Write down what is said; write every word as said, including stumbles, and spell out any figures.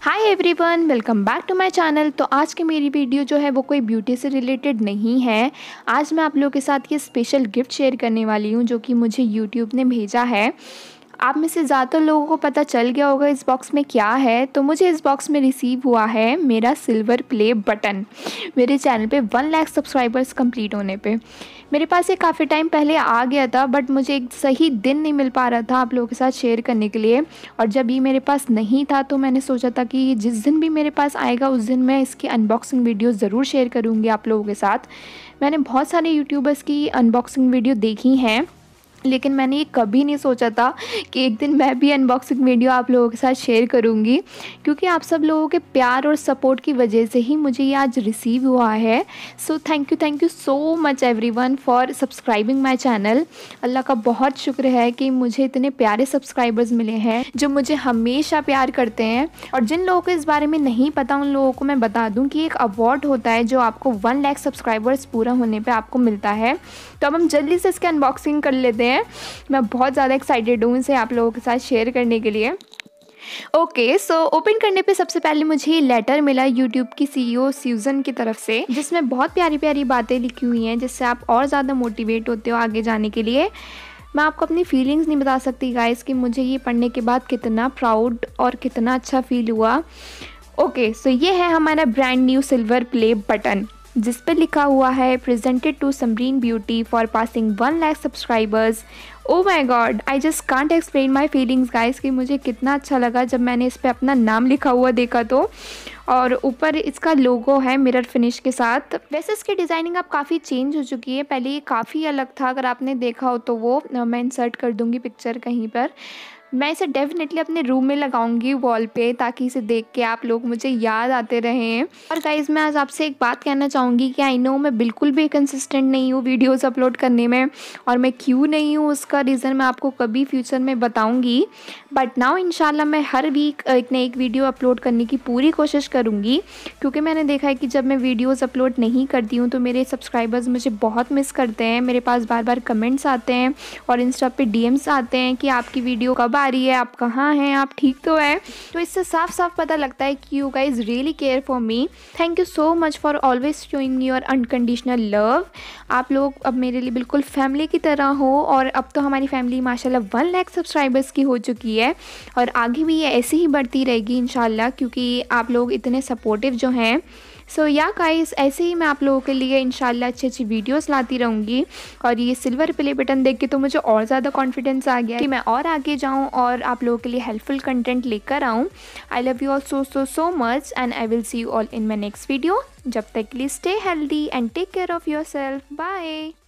Hi everyone, welcome back to my channel. तो आज की मेरी वीडियो जो है वो कोई ब्यूटी से रिलेटेड नहीं है। आज मैं आप लोगों के साथ ये स्पेशल गिफ्ट शेयर करने वाली हूँ जो कि मुझे यूट्यूब ने भेजा है। आप में से ज़्यादातर लोगों को पता चल गया होगा इस बॉक्स में क्या है। तो मुझे इस बॉक्स में रिसीव हुआ है मेरा सिल्वर प्ले बटन। मेरे चैनल पे वन लाख सब्सक्राइबर्स कंप्लीट होने पे मेरे पास ये काफ़ी टाइम पहले आ गया था, बट मुझे एक सही दिन नहीं मिल पा रहा था आप लोगों के साथ शेयर करने के लिए। और जब ये मेरे पास नहीं था तो मैंने सोचा था कि जिस दिन भी मेरे पास आएगा उस दिन मैं इसकी अनबॉक्सिंग वीडियो ज़रूर शेयर करूँगी आप लोगों के साथ। मैंने बहुत सारे यूट्यूबर्स की अनबॉक्सिंग वीडियो देखी हैं, लेकिन मैंने ये कभी नहीं सोचा था कि एक दिन मैं भी अनबॉक्सिंग वीडियो आप लोगों के साथ शेयर करूंगी, क्योंकि आप सब लोगों के प्यार और सपोर्ट की वजह से ही मुझे ये आज रिसीव हुआ है। So thank you thank you so much everyone for subscribing my channel. Allah का बहुत शुक्र है कि मुझे इतने प्यारे सब्सक्राइबर्स मिले हैं जो मुझे हमेशा प्यार करते हैं। और जिन लोगों को इस बारे में नहीं पता उन लोगों को मैं बता दूँ कि एक अवार्ड होता है जो आपको वन लाख सब्सक्राइबर्स पूरा होने पर आपको मिलता है। तो अब हम जल्दी से इसकी अनबॉक्सिंग कर लेते हैं। मैं बहुत ज़्यादा एक्साइटेड हूँ इसे आप लोगों के साथ शेयर करने के लिए। ओके, सो ओपन करने पे सबसे पहले मुझे ये लेटर मिला यूट्यूब की सीईओ स्यूजन की तरफ से, जिसमें बहुत प्यारी प्यारी बातें लिखी हुई हैं जिससे आप और ज़्यादा मोटिवेट होते हो आगे जाने के लिए। मैं आपको अपनी फीलिंग्स नहीं बता सकती गाइस कि मुझे ये पढ़ने के बाद कितना प्राउड और कितना अच्छा फील हुआ। ओके, सो ये है हमारा brand new silver play button जिस पे लिखा हुआ है presented to Samreen Beauty for passing one lakh subscribers. Oh my god, I just can't explain my feelings guys कि मुझे कितना अच्छा लगा जब मैंने इस पर अपना नाम लिखा हुआ देखा तो। और ऊपर इसका लोगो है मिरर फिनिश के साथ। वैसे इसकी डिज़ाइनिंग अब काफ़ी चेंज हो चुकी है, पहले ये काफ़ी अलग था। अगर आपने देखा हो तो वो मैं इंसर्ट कर दूँगी पिक्चर कहीं पर। मैं इसे डेफिनेटली अपने रूम में लगाऊंगी वॉल पे, ताकि इसे देख के आप लोग मुझे याद आते रहें। और गाइज़, मैं आज आपसे एक बात कहना चाहूँगी कि आई नो मैं बिल्कुल भी कंसिस्टेंट नहीं हूँ वीडियोस अपलोड करने में, और मैं क्यों नहीं हूँ उसका रीज़न मैं आपको कभी फ्यूचर में बताऊँगी। बट नाउ इंशाल्लाह मैं हर वीक एक न एक वीडियो अपलोड करने की पूरी कोशिश करूँगी, क्योंकि मैंने देखा है कि जब मैं वीडियोज़ अपलोड नहीं करती हूँ तो मेरे सब्सक्राइबर्स मुझे बहुत मिस करते हैं। मेरे पास बार बार कमेंट्स आते हैं और इंस्टा पे डी एम्स आते हैं कि आपकी वीडियो कब आ रही है, आप कहाँ हैं, आप ठीक तो हैं। तो इससे साफ साफ पता लगता है कि you guys really care for me. Thank you so much for always showing your unconditional love. आप लोग अब मेरे लिए बिल्कुल फैमिली की तरह हो, और अब तो हमारी फैमिली माशाल्लाह वन लाख सब्सक्राइबर्स की हो चुकी है, और आगे भी ये ऐसे ही बढ़ती रहेगी इंशाल्लाह, क्योंकि आप लोग इतने सपोर्टिव जो हैं। सो या गाइस, ऐसे ही मैं आप लोगों के लिए इंशाल्लाह अच्छी अच्छी वीडियोस लाती रहूँगी। और ये सिल्वर प्ले बटन देख के तो मुझे और ज़्यादा कॉन्फिडेंस आ गया कि मैं और आगे जाऊँ और आप लोगों के लिए हेल्पफुल कंटेंट लेकर आऊँ। I love you all so so so much, and I will see you all in my next video. जब तक के लिए stay healthy and take care of your self. Bye.